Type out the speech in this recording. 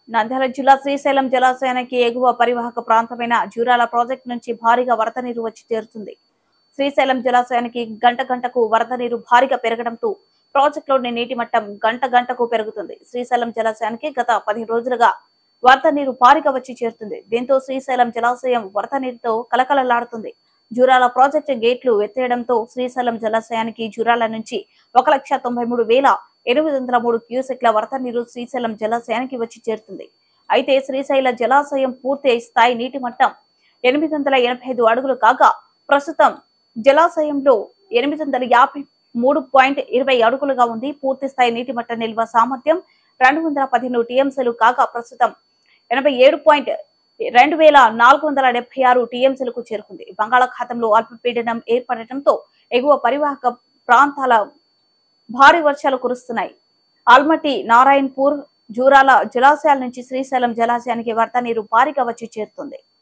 నంద్యాల జిల్లా శ్రీశైలం జలాశయానికి ఎగువ పరివాహక ప్రాంతమైన జూరాల ప్రాజెక్టు నుంచి భారీగా వరద నీరు వచ్చి చేరుతుంది. శ్రీశైలం జలాశయానికి గంట గంటకు వరద నీరు భారీగా పెరగడంతో ప్రాజెక్టులోని నీటి మట్టం గంట గంటకు పెరుగుతుంది. శ్రీశైలం జలాశయానికి గత 10 రోజులుగా వరద నీరు భారీగా వచ్చి చేరుతుంది. దీంతో శ్రీశైలం జలాశయం వరద నీరుతో కలకలలాడుతుంది. జూరాల ప్రాజెక్టు గేట్లు ఎత్తేయడంతో శ్రీశైలం జలాశయానికి జూరాల నుంచి 1,93,803 క్యూసెక్ల వరద నీరు శ్రీశైలం జలాశయానికి వచ్చి చేరుతుంది. అయితే శ్రీశైల జలాశయం పూర్తి స్థాయి నీటి మట్టం 885 అడుగులు కాగా ప్రస్తుతం జలాశయంలో 853.20 అడుగులుగా ఉంది. పూర్తి స్థాయి నీటి మట్ట నిల్వ సామర్థ్యం 215 టీఎంసీలు కాగా ప్రస్తుతం 87.2476 టీఎంసీలకు చేరుకుంది. బంగాళాఖాతంలో అల్పపీడనం ఏర్పడటంతో ఎగువ పరివాహక ప్రాంతాల భారీ వర్షాలు కురుస్తున్నాయి. ఆల్మట్టి, నారాయణపూర్, జూరాల జలాశయాల నుంచి శ్రీశైలం జలాశయానికి వరద నీరు భారీగా వచ్చి చేరుతుంది.